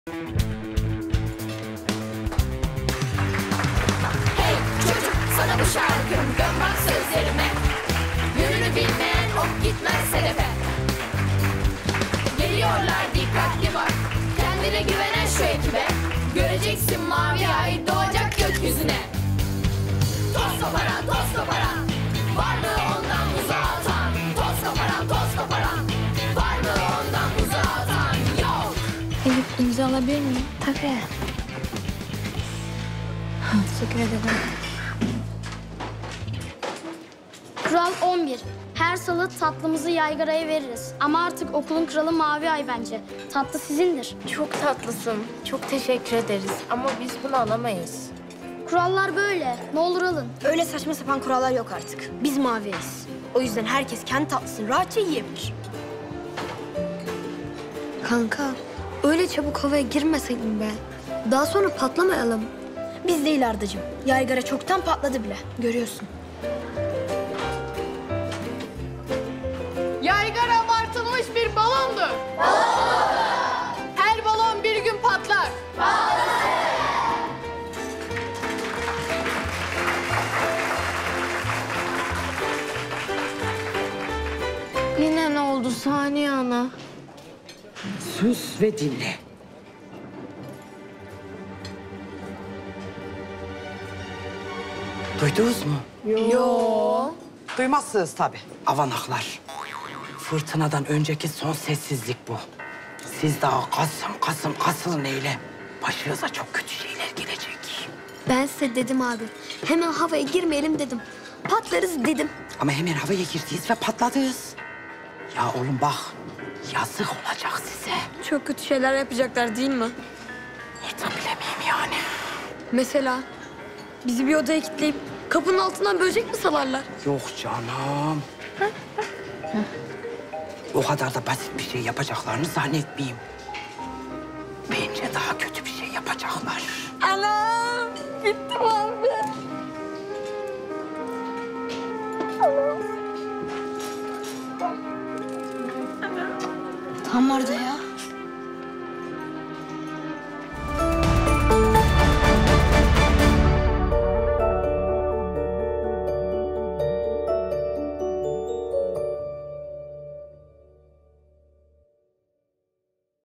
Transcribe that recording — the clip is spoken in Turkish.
Hey çocuk, sana bu şarkım, dön bak sözlerime. Yönünü bilmeyen ok gitmez hedefe. Geliyorlar, dikkatli bak, kendine güvenen şu ekibe. Göreceksin mavi ay doğacak gökyüzüne. Toz koparan, toz koparan, var mı ondan uzağa atan? Toz koparan, toz koparan, var mı ondan uzağa atan? Yok. Elif, imza alabilir miyim? Tabii. Teşekkür ederim. Kural 11. Her salı tatlımızı yaygaraya veririz. Ama artık okulun kralı Mavi Ay bence. Tatlı sizindir. Çok tatlısın. Çok teşekkür ederiz. Ama biz bunu alamayız. Kurallar böyle. Ne olur alın. Öyle saçma sapan kurallar yok artık. Biz maviyiz. O yüzden herkes kendi tatlısını rahatça yiyebilir. Kanka, öyle çabuk havaya girmeseydin be. Daha sonra patlamayalım. Biz değil Ardacığım. Yaygara çoktan patladı bile. Görüyorsun. Yaygara abartılmış bir balondur. Her balon bir gün patlar. Yine ne oldu Saniye ana? Sus ve dinle. Duydunuz mu? Duymazsınız tabii. Avanaklar. Fırtınadan önceki son sessizlik bu. Siz daha kasılın eyle. Başınıza çok kötü şeyler gelecek. Ben size dedim abi. Hemen havaya girmeyelim dedim. Patlarız dedim. Ama hemen havaya girdiyiz ve patladınız. Ya oğlum bak, yazık olacak size. Çok kötü şeyler yapacaklar değil mi? Hiç bilemeyeyim yani. Mesela bizi bir odaya kilitleyip kapının altından böcek mi salarlar? Yok canım. O kadar da basit bir şey yapacaklarını zannetmeyeyim. Bence daha kötü bir şey yapacaklar. Anam! Bittim abi. Tam vardı ya.